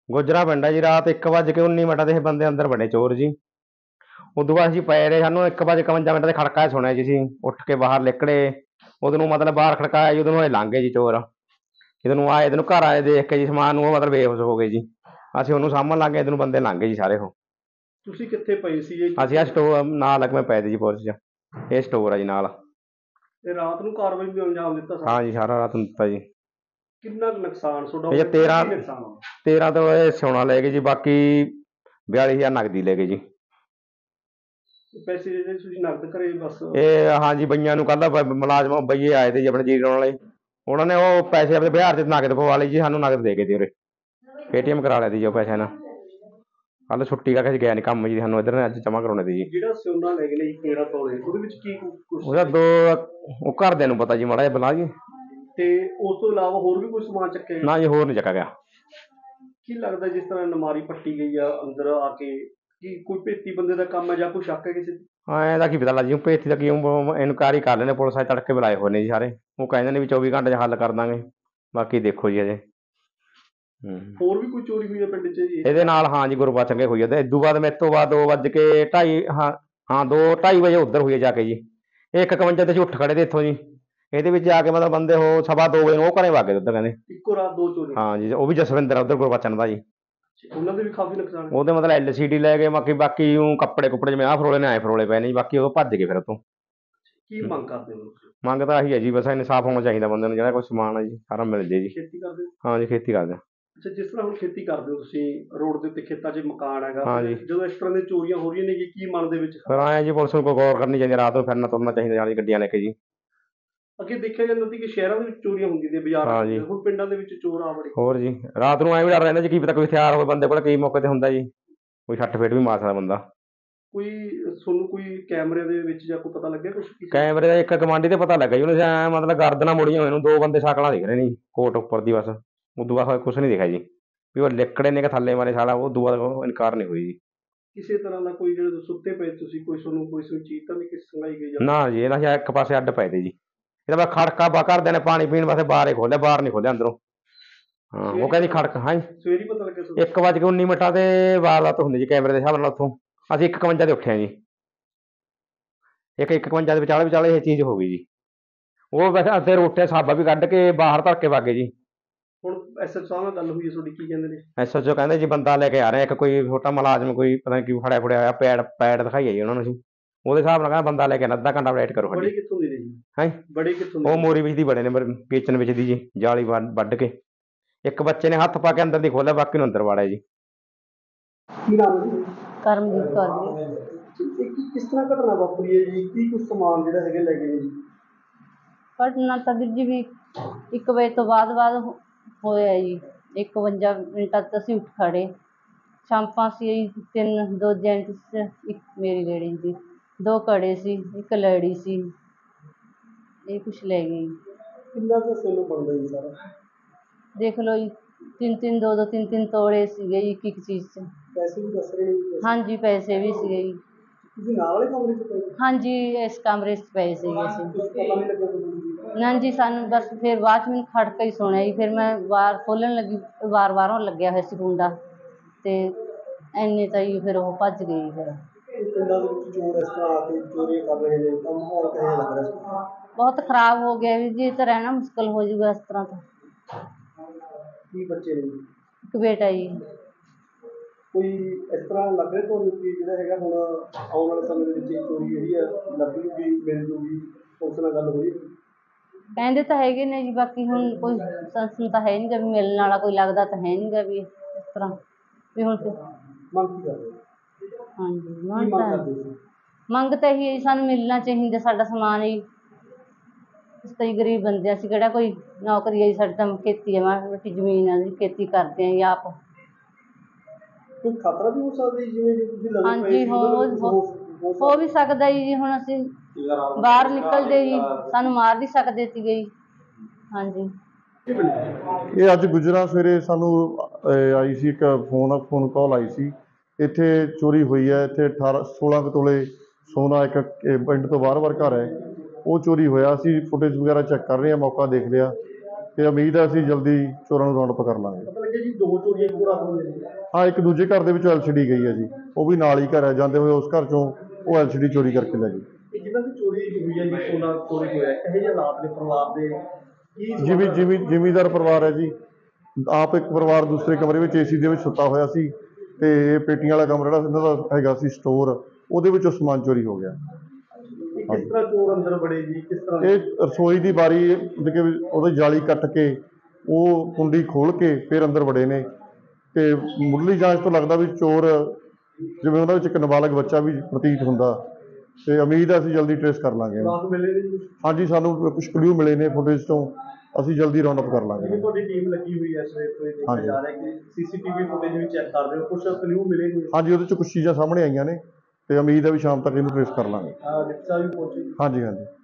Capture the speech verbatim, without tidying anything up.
ਗੁੱਜਰਾਂ ਪਿੰਡ ਹੈ ਜੀ। ਰਾਤ ਇੱਕ ਵੱਜ ਕੇ ਉੱਨੀ ਮਿੰਟ ਦੇ ਇਹ ਬੰਦੇ ਅੰਦਰ ਵੜੇ ਚੋਰ ਜੀ। ਉਦੋਂ ਬਾਅਦ ਅਸੀਂ ਪਏ ਰਹੇ, ਸਾਨੂੰ ਇੱਕ ਵੱਜ ਇਕਵੰਜਾ ਮਿੰਟ ਦੇ ਖੜਕਾ ਸੁਣਿਆ ਜੀ। ਅਸੀਂ ਉੱਠ ਕੇ ਬਾਹਰ ਨਿਕਲੇ, ਉਦੋਂ ਨੂੰ ਮਤਲਬ ਬਾਹਰ ਖੜਕਾਇਆ ਜੀ, ਉਦੋਂ ਨੂੰ ਇਹ ਲੰਘ ਗਏ ਜੀ ਚੋਰ। ਜਦੋਂ ਨੂੰ ਆਏ, ਇਹਨੂੰ ਘਰ ਆਏ ਦੇਖ ਕੇ ਜੀ ਸਮਾਨ ਨੂੰ, ਉਹ ਮਤਲਬ ਬੇਹੋਸ਼ ਹੋ ਗਏ ਜੀ। ਅਸੀਂ ਉਹਨੂੰ ਸਾਂਭਣ ਲੱਗ ਗਏ, ਇਹਨੂੰ ਬੰਦੇ ਲੰਘ ਗਏ ਜੀ ਸਾਰੇ। ਉਹ ਤੁਸੀਂ ਕਿੱਥੇ ਪਏ ਸੀ ਜੀ? ਅਸੀਂ ਆ ਸਟੋਰ ਨਾਲ ਲੱਗਵੇਂ ਪਏ ਤੇ ਜੀ ਪੁਲਿਸ 'ਚ। ਇਹ ਸਟੋਰ ਆ ਜੀ ਨਾਲ। ਤੇ ਰਾਤ ਨੂੰ ਕਾਰਵਾਈ ਵੀ ਅੰਜਾਮ ਦਿੱਤਾ ਸਾਰਾ? ਹਾਂ ਜੀ, ਸਾਰਾ ਰਾਤ ਨੂੰ ਦਿੱਤਾ ਜੀ। ਕਿੰਨਾ ਕੁ ਨੁਕਸਾਨ ਤੁਹਾਡਾ? ਇਹ ਤੇਰਾਂ ਕੀ ਨੁਕਸਾਨ ਹੋਇਆ? ਤੇਰਾਂ ਤੋਂ ਇਹ ਸੋਨਾ ਲੈ ਗਏ ਜੀ, ਬਾਕੀ ਬਿਆਲੀ ਹਜ਼ਾਰ ਨਗਦੀ ਲੈ ਗਏ ਜੀ। ਪੈਸੇ ਜਿਹੜੇ ਤੁਸੀਂ ਨਕਦ ਘਰੇ ਬਸ? ਇਹ ਹਾਂ ਜੀ, ਬਈਆਂ ਨੂੰ ਕੱਲ੍ਹ ਮੁਲਾਜ਼ਮ ਬਈਏ ਆਏ ਤੇ ਜੀ ਆਪਣੇ ਜੀਰੋ ਵਾਲੇ, ਉਹਨਾਂ ਨੇ ਉਹ ਪੈਸੇ ਆਪਣੇ ਬਿਹਾਰ 'ਚ ਨਗਦ ਪਵਾ ਲਈ ਜੀ, ਸਾਨੂੰ ਨਗਦ ਦੇ ਗਏ ਤੇ ਉਰੇ ਪੇਟੀਐਮ ਕਰਾ ਲਿਆ ਤੀ ਜੀ ਉਹ ਪੈਸੇ ਨਾਲ। ਕੱਲ੍ਹ ਛੁੱਟੀ ਕਰਕੇ ਅਸੀਂ ਗਿਆ ਨਹੀਂ ਕੰਮ ਜੀ, ਸਾਨੂੰ ਇੱਧਰ ਨੇ ਅੱਜ ਜਮ੍ਹਾਂ ਕਰਾਉਣੇ ਤੀ ਜੀ। ਜਿਹੜਾ ਸੋਨਾ ਲੈ ਗਏ ਨੇ ਜੀ ਤੇਰਾਂ ਤੋਲੇ, ਉਹਦੇ ਵਿੱਚ ਕੀ ਕੁਛ? ਉਹਦਾ ਦੋ ਉਹ ਘਰਦਿਆਂ ਨੂੰ ਪਤਾ ਜੀ, ਮਾੜਾ ਜਿਹਾ ਬੁਲਾ ਜੀ। ਤੇ ਉਸ ਤੋਂ ਇਲਾਵਾ ਹੋਰ ਵੀ ਕੋਈ ਸਮਾਨ ਚੱਕਿਆ? ਨਾ ਜੀ, ਹੋਰ ਨਹੀਂ ਚੱਕਾ ਗਿਆ। ਕੀ ਲੱਗਦਾ ਜਿਸ ਤਰ੍ਹਾਂ ਨਮਾਰੀ ਪੱਟੀ ਗਈ ਆ ਅੰਦਰ ਆ ਕੇ, ਕੀ ਕੋਈ ਭੇਤੀ ਬੰਦੇ ਦਾ ਕੰਮ ਹੈ ਜਾਂ ਕੋਈ ਸ਼ੱਕ ਹੈ ਕਿਸੇ ਤੇ? ਹਾਂ, ਇਹਦਾ ਕੀ ਪਤਾ ਲੱਗ ਜੀ, ਭੇਤੀ ਦਾ ਕੀ ਇਨਕੁਆਇਰੀ ਕਰ ਲੈਣੇ, ਪੁਲਿਸ ਵਾਲੇ ਤੜਕੇ ਬੁਲਾਏ ਹੋਏ ਨੇ ਜੀ ਸਾਰੇ। ਉਹ ਕਹਿੰਦੇ ਨੇ ਵੀ ਚੌਵੀ ਘੰਟੇ 'ਚ ਹੱਲ ਕਰ ਦਾਂਗੇ, ਬਾਕੀ ਦੇਖੋ ਜੀ ਅਜੇ। ਹੋਰ ਵੀ ਕੋਈ ਚੋਰੀ ਹੋਈ ਹੈ ਪਿੰਡ 'ਚ ਜੀ ਇਹਦੇ ਨਾਲ? ਹਾਂ ਜੀ, ਗੁਰਬਚਨ ਕੇ ਹੋਈ ਹੈ। ਤੇ ਇਦੋਂ ਬਾਅਦ ਮੇਰੇ ਤੋਂ ਬਾਅਦ ਦੋ ਵੱਜ ਕੇ ਢਾਈ ਹਾਂ ਹਾਂ ਦੋ ਢਾਈ ਵਜੇ ਉੱਧਰ ਹੋਈ ਹੈ ਜਾ ਕੇ ਜੀ। ਇਹ ਇੱਕ ਇਕਵੰਜਾ ਤੇ ਅਸੀਂ ਉੱਠ ਖੜੇ ਤੇ ਇੱਥੋਂ ਜੀ। ਇਹਦੇ ਵਿੱਚ ਆ ਕੇ ਮਤਲਬ ਬੰਦੇ ਉਹ ਸਵਾ ਦੋ ਵਜੇ ਨੂੰ ਉਹ ਘਰੇ ਵਗ ਗਏ ਉੱਧਰ ਕਹਿੰਦੇ। ਇੱਕੋ ਰਾਤ ਦੋ ਚੋਰੀ? ਹਾਂ ਜੀ, ਉਹ ਵੀ ਜਸਵਿੰਦਰ ਆ ਉੱਧਰ ਗੁਰਬਚਨ ਦਾ ਜੀ। ਉਹਨਾਂ ਦੇ ਵੀ ਕਾਫੀ ਨੁਕਸਾਨ? ਉਹਦੇ ਮਤਲਬ ਐਲ ਸੀ ਡੀ ਲੈ ਗਏ, ਬਾਕੀ ਬਾਕੀ ਉਹ ਕੱਪੜੇ ਕੁੱਪੜੇ ਜਿਵੇਂ ਆਹ ਫਰੋਲੇ ਨੇ ਆਏ ਫਰੋਲੇ ਪਏ ਨੇ ਜੀ, ਬਾਕੀ ਉਹ ਭੱਜ ਗਏ ਫਿਰ ਉੱਥੋਂ। ਕੀ ਮੰਗ ਕਰਦੇ ਹੋ? ਮੰਗ ਤਾਂ ਆਹੀ ਹੈ ਜੀ, ਬਸ ਇਨਸਾਫ ਹੋਣਾ ਚਾਹੀਦਾ ਬੰਦੇ ਨੂੰ, ਜਿਹੜਾ ਕੋਈ ਸਮਾਨ ਹੈ ਜੀ ਸਾਰਾ ਮਿਲ ਜੇ ਜੀ। ਖੇਤੀ ਕਰਦੇ ਹੋ? ਹਾਂ ਜੀ, ਖੇਤੀ ਕਰਦੇ ਹਾਂ। ਅੱਛਾ, ਜਿਸ ਤਰ੍ਹਾਂ ਹੁਣ ਖੇਤੀ ਕਰਦੇ ਹੋ ਤੁਸੀਂ, ਰੋਡ ਦੇ ਉੱਤੇ ਖੇਤਾਂ 'ਚ ਮਕਾਨ ਹੈਗਾ, ਹਾਂ ਜੀ। ਜਦੋਂ ਇਸ ਤਰ੍ਹਾਂ ਦੀਆਂ ਚੋਰੀਆਂ ਹੋ ਰਹੀਆਂ ਨੇ, ਕੀ ਮਨ ਦੇ ਵਿੱਚ? ਫਿਰ ਆਏ ਜੀ, ਪੁਲਿਸ ਨੂੰ ਕੋਈ ਗੌਰ ਕਰਨੀ ਚਾਹੀਦੀ, ਰਾਤ ਨੂੰ ਫਿਰਨਾ ਤੁਰਨਾ ਚਾਹੀਦਾ ਨਾਲ ਗੱਡੀਆਂ ਲੈ ਕੇ ਜੀ। ਅੱਗੇ ਦੇਖਿਆ ਜਾਂਦਾ ਸੀ ਕਿ ਸ਼ਹਿਰਾਂ ਦੇ ਵਿੱਚ ਚੋਰੀਆਂ ਹੁੰਦੀਆਂ ਨੇ, ਬਾਜ਼ਾਰਾਂ ਦੇ, ਹੁਣ ਪਿੰਡਾਂ ਦੇ ਵਿੱਚ ਚੋਰ ਆ ਵੜੇ। ਹੋਰ ਜੀ, ਰਾਤ ਨੂੰ ਐਂ ਵੀ ਡਰ ਰਹਿੰਦਾ ਜੀ, ਕੀ ਪਤਾ ਕੋਈ ਹਥਿਆਰ ਹੋਵੇ ਬੰਦੇ ਕੋਲ, ਕਈ ਮੌਕੇ ਤੇ ਹੁੰਦਾ ਜੀ, ਕੋਈ ਸੱਟ ਫੇਟ ਵੀ ਮਾਰ ਸਕਦਾ ਬੰਦਾ। ਕੋਈ ਤੁਹਾਨੂੰ ਕੋਈ ਕੈਮਰੇ ਦੇ ਵਿੱਚ ਜਾਂ ਕੋਈ ਪਤਾ ਲੱਗਿਆ ਕੁਛ? ਕੈਮਰੇ ਦਾ ਇੱਕ ਗਵਾਂਢੀ ਤੇ ਪਤਾ ਲੱਗਾ ਜੀ, ਉਹਨੇ ਐਂ ਮਤਲਬ ਗਰਦਨਾਂ ਮੁੜੀਆਂ ਹੋਏ ਨੂੰ ਦੋ ਬੰਦੇ ਸ਼ਕਲਾਂ ਦਿਖ ਰਹੇ ਨੇ ਜੀ ਕੋਟ ਉੱਪਰ ਦੀ, ਬਸ ਉਦੋਂ ਬਾਅਦ ਕੁਛ ਨਹੀਂ ਦਿਖਿਆ ਜੀ ਵੀ ਉਹ ਲਿਕੜੇ ਨੇ ਕਿ ਥੱਲੇ ਮਾਰੇ ਸਾਲਾ। ਉਦੋਂ ਬਾਅਦ ਉਹ ਇਨਕਾਰ ਨਹੀਂ ਹੋਈ ਜੀ। ਕਿਸੇ ਤਰ੍ਹਾਂ ਦਾ ਕੋਈ, ਜਿਹੜੇ ਸੁੱਤੇ ਪਏ ਤੁਸੀਂ, ਕੋਈ ਤੁਹਾਨੂੰ ਕੋਈ ਚੀਜ਼ ਤਾਂ ਨਹੀਂ ਸੰਗਾਈ ਗਈ? ਨਾ ਜੀ, ਇਹਨਾਂ ਇੱਕ ਪਾਸੇ ਅੱਡ ਪਏ ਤੇ ਜੀ। ਇਹਦਾ ਬਸ ਖੜਕਾ ਬਾ ਘਰਦਿਆਂ ਨੇ ਪਾਣੀ ਪੀਣ ਵਾਸਤੇ ਬਾਹਰ ਹੀ ਖੋਲਿਆ, ਬਾਹਰ ਨਹੀਂ ਖੋਲਿਆ ਅੰਦਰੋਂ। ਹਾਂ, ਉਹ ਕਹਿੰਦੀ ਖੜਕ ਹਾਂ ਸਵੇਰੇ ਪਤਾ ਲੱਗਿਆ ਇੱਕ ਵੱਜ ਕੇ ਉੱਨੀ ਮਿੰਟਾਂ ਤੇ ਵਾਰਦਾਤ ਹੁੰਦੀ ਜੀ ਕੈਮਰੇ ਦੇ ਹਿਸਾਬ ਨਾਲ। ਉੱਥੋਂ ਅਸੀਂ ਇੱਕ ਇਕਵੰਜਾ ਤੇ ਉੱਠਿਆ ਜੀ, ਇੱਕ ਇੱਕ ਇਕਵੰਜਾ ਦੇ ਵਿਚਾਲੇ ਵਿਚਾਲੇ ਇਹ ਚੀਜ਼ ਹੋ ਗਈ ਜੀ। ਉਹ ਵੈਸੇ ਅੱਧੇ ਰੋਟੇ ਸਾਬਾ ਵੀ ਕੱਢ ਕੇ ਬਾਹਰ ਧਰ ਕੇ ਵਾਗੇ ਜੀ। ਹੁਣ ਐਸ ਐਚ ਓ ਸਾਹਿਬ ਨਾਲ ਗੱਲ ਹੋਈ ਹੈ ਤੁਹਾਡੀ, ਕੀ ਕਹਿੰਦੇ ਨੇ? ਐਸ ਐਚ ਓ ਕਹਿੰਦੇ ਜੀ ਬੰਦਾ ਲੈ ਕੇ ਆ ਰਹੇ ਇੱਕ, ਕੋਈ ਛੋਟਾ ਮੁਲਾਜ਼ਮ, ਕੋਈ ਪਤਾ ਨਹੀਂ ਕੀ ਫੜਿਆ ਫੜਿਆ ਹੋਇਆ, ਪੈਡ ਪੈਡ ਦਿਖਾਈਏ ਜੀ ਉਹਨਾਂ ਨੂੰ ਅਸੀਂ। ਉਹਦੇ ਹਿਸਾਬ ਨਾਲ ਕਹਿੰਦਾ ਬੰਦਾ ਲੈ ਕੇ ਆਉਣਾ, ਅੱਧਾ ਘੰਟਾ ਵੇਟ ਕਰੋ। ਬੜੇ ਕਿੱਥੋਂ ਦੇ ਨੇ ਜੀ? ਹੈਂ, ਬੜੇ ਕਿੱਥੋਂ ਦੇ? ਉਹ ਮੋਰੀ ਵਿੱਚ ਦੀ ਬੜੇ ਨੇ, ਕਿਚਨ ਵਿੱਚ ਦੀ ਜੀ, ਜਾਲੀ ਵੱਢ ਕੇ। ਇੱਕ ਬੱਚੇ ਨੇ ਹੱਥ ਪਾ ਕੇ ਅੰਦਰ ਦੀ ਖੋਲਿਆ, ਬਾਕੀ ਨੂੰ ਅੰਦਰ ਵਾੜਿਆ ਜੀ। ਕੀ ਨਾਮ ਹੈ ਜੀ? ਕਰਮਜੀਤ ਕੌਰ ਜੀ। ਕਿਸ ਤਰ੍ਹਾਂ ਘਟਨਾ ਵਾਪਰੀ ਹੈ ਜੀ? ਕੀ ਕੁਛ ਸਮਾਨ ਜਿਹੜਾ ਹੈਗੇ ਲੈ ਗਏ ਨੇ ਜੀ? ਘਟਨਾ ਤਾਂ ਵੀਰ ਜੀ ਵੀ ਇੱਕ ਵਜੇ ਤੋਂ ਬਾਅਦ ਬਾਅਦ ਹੋਇਆ ਜੀ। ਇਕਵੰਜਾ ਮਿੰਟਾਂ 'ਚ ਅਸੀਂ ਉੱਠ ਖੜ੍ਹੇ। ਸ਼ਾਂਪਾਂ ਸੀ ਤਿੰਨ, ਦੋ ਜੈਂਟਸ, ਇੱਕ ਮੇਰੀ ਲੇਡੀਜ਼ ਦੀ, ਦੋ ਕੜੇ ਸੀ, ਇੱਕ ਲੈਡੀ ਸੀ, ਇਹ ਕੁਛ ਲੈ ਗਏ ਜੀ। ਕਿੰਨਾ ਕੁ ਸੋਨਾ ਬਣਦਾ ਜੀ ਸਾਰਾ? ਦੇਖ ਲਓ ਜੀ, ਤਿੰਨ ਤਿੰਨ ਦੋ ਦੋ ਤਿੰਨ ਤਿੰਨ ਤੋਲੇ ਸੀਗੇ ਜੀ ਇੱਕ ਇੱਕ ਚੀਜ਼ 'ਚ। ਪੈਸੇ ਵੀ ਦੱਸ ਰਹੇ ਨੇ? ਹਾਂਜੀ, ਪੈਸੇ ਵੀ ਸੀਗੇ ਜੀ। ਤੁਸੀਂ ਨਾਲ ਵਾਲੇ ਕਮਰੇ 'ਚ ਪਏ? ਹਾਂਜੀ, ਇਸ ਕਮਰੇ 'ਚ ਪਏ ਸੀਗੇ ਅਸੀਂ। ਕੁਛ ਪਤਾ ਨਹੀਂ ਲੱਗਿਆ ਤੁਹਾਨੂੰ? ਨਾ ਜੀ, ਸਾਨੂੰ ਬਸ ਫਿਰ ਬਾਅਦ 'ਚ ਮੈਨੂੰ ਖੜਕਾ ਹੀ ਸੁਣਿਆ ਜੀ। ਫਿਰ ਮੈਂ ਵਾਰ ਖੋਲ੍ਹਣ ਲੱਗੀ, ਵਾਰ ਬਾਹਰੋਂ ਲੱਗਿਆ ਹੋਇਆ ਸੀ ਕੁੰਡਾ, ਅਤੇ ਇੰਨੇ ਤਾਂ ਜੀ ਫਿਰ ਉਹ ਭੱਜ ਗਏ ਜੀ। ਫਿਰ ਪਿੰਡਾਂ ਦੇ ਵਿੱਚ ਚੋਰ ਇਸ ਤਰ੍ਹਾਂ ਆ ਕੇ ਚੋਰੀਆਂ ਕਰ ਰਹੇ ਨੇ, ਤਾਂ ਮਾਹੌਲ ਕਿਹੋ ਜਿਹਾ ਲੱਗ ਰਿਹਾ ਸੀ? ਬਹੁਤ ਖਰਾਬ ਹੋ ਗਿਆ ਵੀਰ ਜੀ, ਇਹ ਤਾਂ ਰਹਿਣਾ ਮੁਸ਼ਕਿਲ ਹੋ ਜਾਊਗਾ ਇਸ ਤਰ੍ਹਾਂ ਤਾਂ। ਕੀ ਬੱਚੇ ਨੇ? ਇੱਕ ਬੇਟਾ ਜੀ। ਕੋਈ ਇਸ ਤਰ੍ਹਾਂ ਲੱਗ ਰਿਹਾ ਤੁਹਾਨੂੰ ਕਿ ਜਿਹੜਾ ਹੈਗਾ ਹੁਣ ਆਉਣ ਵਾਲੇ ਸਮੇਂ ਦੇ ਵਿੱਚ ਇਹ ਚੋਰੀ ਜਿਹੜੀ ਆ ਲੱਗੂਗੀ, ਮਿਲ ਜੂਗੀ, ਉਸ ਨਾਲ ਗੱਲ ਹੋਈ? ਕਹਿੰਦੇ ਤਾਂ ਹੈਗੇ ਨੇ ਜੀ, ਬਾਕੀ ਹੁਣ ਕੋਈ ਸੰਸਨ ਤਾਂ ਹੈ ਨਹੀਂ ਗਾ ਵੀ ਮਿਲਣ ਵਾਲਾ, ਕੋਈ ਲੱਗਦਾ ਤਾਂ ਹੈ ਨਹੀਂ ਗਾ ਵੀ ਇਸ ਤਰ੍ਹਾਂ ਵੀ ਹੁਣ। ਮੰਗ ਕੀ ਕਰਦੇ? ਹਾਂਜੀ, ਮੰਗ ਤਾਂ ਮੰਗ ਤਾਂ ਇਹੀ ਹੈ ਜੀ, ਸਾਨੂੰ ਮਿਲਣਾ ਚਾਹੀਦਾ ਸਾਡਾ ਸਮਾਨ ਜੀ। ਅਸੀਂ ਤਾਂ ਜੀ ਗਰੀਬ ਬੰਦੇ, ਅਸੀਂ ਕਿਹੜਾ ਕੋਈ ਨੌਕਰੀ ਹੈ ਜੀ, ਸਾਡੀ ਤਾਂ ਖੇਤੀ ਹੈ, ਮਾੜੀ ਮੋਟੀ ਜ਼ਮੀਨ ਆ ਜੀ, ਖੇਤੀ ਕਰਦੇ ਹਾਂ ਜੀ ਆਪ। ਕੋਈ ਖਤਰਾ ਵੀ ਹੋ ਸਕਦਾ ਜੀ, ਜਿਵੇਂ ਤੁਸੀਂ ਲੱਗਦੇ? ਹਾਂਜੀ, ਹੋ ਹੋ ਵੀ ਸਕਦਾ ਜੀ। ਹੁਣ ਅਸੀਂ ਬਾਹਰ ਨਿਕਲਦੇ ਜੀ, ਸਾਨੂੰ ਮਾਰ ਵੀ ਸਕਦੇ ਸੀਗੇ ਜੀ। ਹਾਂਜੀ, ਇਹ ਅੱਜ ਗੁਜਰਾਂ ਸਵੇਰੇ ਸਾਨੂੰ ਆਈ ਸੀ ਇੱਕ ਫੋਨ ਫੋਨ ਕਾਲ ਆਈ ਸੀ, ਇੱਥੇ ਚੋਰੀ ਹੋਈ ਹੈ। ਇੱਥੇ ਅਠਾਰਾਂ ਸੋਲਾਂ ਕੁ ਤੋਲੇ ਸੋਨਾ ਇੱਕ ਪਿੰਡ ਤੋਂ ਬਾਹਰ ਬਾਹਰ ਘਰ ਹੈ, ਉਹ ਚੋਰੀ ਹੋਇਆ। ਅਸੀਂ ਫੁਟੇਜ ਵਗੈਰਾ ਚੈੱਕ ਕਰ ਰਹੇ ਹਾਂ, ਮੌਕਾ ਦੇਖ ਲਿਆ। ਤੇ ਉਮੀਦ ਹੈ ਅਸੀਂ ਜਲਦੀ ਚੋਰਾਂ ਨੂੰ ਰਾਉਂਡ ਅਪ ਕਰ ਲਾਂਗੇ। ਪਤਾ ਲੱਗਿਆ ਜੀ ਦੋ ਚੋਰੀਆਂ ਇੱਕੋ ਰਾਤ ਨੂੰ ਹੋਈਆਂ ਨੇ। ਹਾਂ, ਇੱਕ ਦੂਜੇ ਘਰ ਦੇ ਵਿੱਚੋਂ ਐਲ ਸੀ ਡੀ ਗਈ ਹੈ ਜੀ, ਉਹ ਵੀ ਨਾਲ ਹੀ ਘਰ ਹੈ, ਜਾਂਦੇ ਹੋਏ ਉਸ ਘਰ ਚੋਂ ਉਹ ਐਲ ਸੀ ਡੀ ਚੋਰੀ ਕਰਕੇ ਲੈ ਗਈ। ਇਹ ਜਿਨ੍ਹਾਂ ਦੀ ਚੋਰੀ ਹੋਈ ਹੈ ਜੀ, ਸੋਨਾ ਚੋਰੀ ਹੋਇਆ, ਇਹੋ ਜਿਹੇ ਹਾਲਾਤ ਨੇ ਪਰਿਵਾਰ ਦੇ ਕੀ ਜਿਮੀ ਜਿਮੀ ਜ਼ਿਮੀਂਦਾਰ ਪਰਿਵਾਰ ਹੈ ਜੀ, ਆਪ ਇੱਕ ਪਰਿਵਾਰ ਦੂਸਰੇ ਕਮਰੇ ਵਿੱਚ ਏ ਸੀ ਦੇ ਵਿੱਚ ਸੁੱਤਾ ਹੋਇਆ ਸੀ, ਤੇ ਇਹ ਪੇਟੀਆਂ ਵਾਲਾ ਕਮਰਾ ਜਿਹੜਾ ਇਹਨਾਂ ਦਾ ਹੈਗਾ ਸੀ ਸਟੋਰ, ਉਹਦੇ ਵਿੱਚੋਂ ਸਮਾਨ ਚੋਰੀ ਹੋ ਗਿਆ। ਇਹ ਕਿਸ ਤਰ੍ਹਾਂ ਚੋਰ ਅੰਦਰ ਵੜੇ ਜੀ, ਕਿਸ ਤਰ੍ਹਾਂ? ਇਹ ਰਸੋਈ ਦੀ ਬਾਰੀ ਮਤਲਬ ਕਿ ਉਹਦੀ ਜਾਲੀ ਕੱਟ ਕੇ ਉਹ ਕੁੰਡੀ ਖੋਲ ਕੇ ਫਿਰ ਅੰਦਰ ਵੜੇ ਨੇ, ਤੇ ਮੁੱਢਲੀ ਜਾਂਚ ਤੋਂ ਲੱਗਦਾ ਵੀ ਚੋਰ ਜਿਵੇਂ ਉਹਨਾਂ ਵਿੱਚ ਇੱਕ ਨਾਬਾਲਗ ਬੱਚਾ ਵੀ ਪ੍ਰਤੀਤ ਹੁੰਦਾ, ਤੇ ਉਮੀਦ ਹੈ ਅਸੀਂ ਜਲਦੀ ਟ੍ਰੇਸ ਕਰ ਲਾਂਗੇ। ਰਾਤ ਮਿਲੇ ਨੇ ਜੀ? ਹਾਂਜੀ, ਸਾਨੂੰ ਕੁਝ ਕਲੂ ਮਿਲੇ ਨੇ ਫੁਟੇਜ ਤੋਂ, ਅਸੀਂ ਜਲਦੀ ਰਾਉਂਡ ਅਪ ਕਰ ਲਾਂਗੇ। ਜਿਵੇਂ ਤੁਹਾਡੀ ਟੀਮ ਲੱਗੀ ਹੋਈ ਹੈ ਸਵੇਰ ਤੋਂ, ਇਹ ਦੇਖਿਆ ਹਾਂਜੀ। ਜਾ ਰਿਹਾ ਕਿ ਸੀਸੀਟੀਵੀ ਫੁਟੇਜ ਵੀ ਚੈੱਕ ਕਰ ਰਹੇ ਹੋ, ਕੁਝ ਕਲੂ ਮਿਲੇ ਹੋਏ? ਹਾਂਜੀ, ਉਹਦੇ 'ਚ ਕੁਝ ਚੀਜ਼ਾਂ ਸਾਹਮਣੇ ਆਈਆਂ ਨੇ, ਤੇ ਉਮੀਦ ਹੈ ਵੀ ਸ਼ਾਮ ਤੱਕ ਇਹਨੂੰ ਟ੍ਰੇਸ ਕਰ ਲਾਂਗੇ। ਰਿਕਸ਼ਾ ਵੀ ਪਹੁੰਚੀ? ਹਾਂਜੀ ਹਾਂਜੀ।